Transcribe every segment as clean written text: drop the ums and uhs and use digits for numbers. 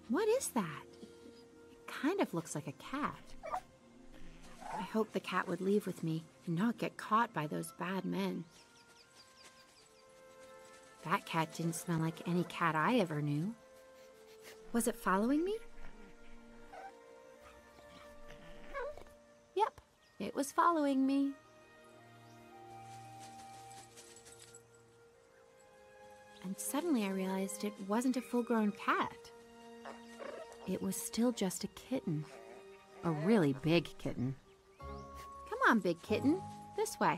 What is that? It kind of looks like a cat. I hoped the cat would leave with me and not get caught by those bad men. That cat didn't smell like any cat I ever knew. Was it following me? Yep, it was following me. And suddenly I realized it wasn't a full-grown cat. It was still just a kitten. A really big kitten. Come on, big kitten. This way.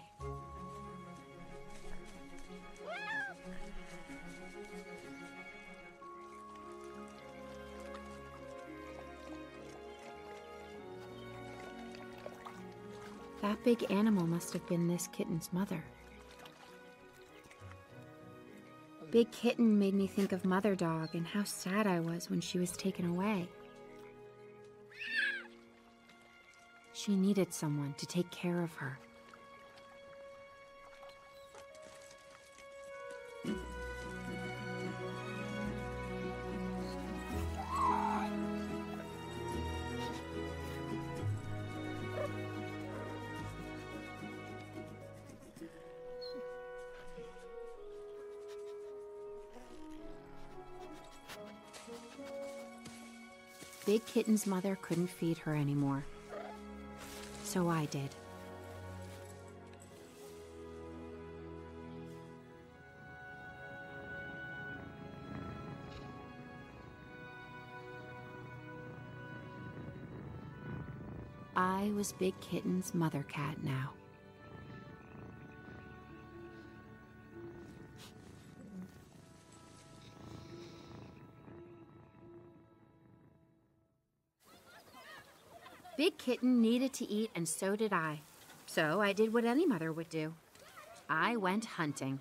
That big animal must have been this kitten's mother. Big Kitten made me think of Mother Dog and how sad I was when she was taken away. She needed someone to take care of her. Big Kitten's mother couldn't feed her anymore, so I did. I was Big Kitten's mother cat now. Big Kitten needed to eat, and so did I. So I did what any mother would do. I went hunting.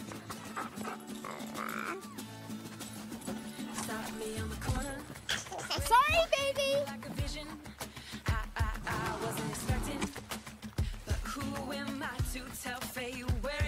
Sorry, baby! I wasn't expecting, but who am I to tell fate where